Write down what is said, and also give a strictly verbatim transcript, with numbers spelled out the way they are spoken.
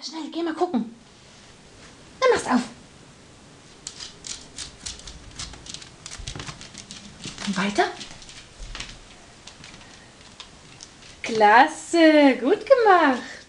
Schnell, geh mal gucken. Dann mach's auf. Und weiter. Klasse, gut gemacht.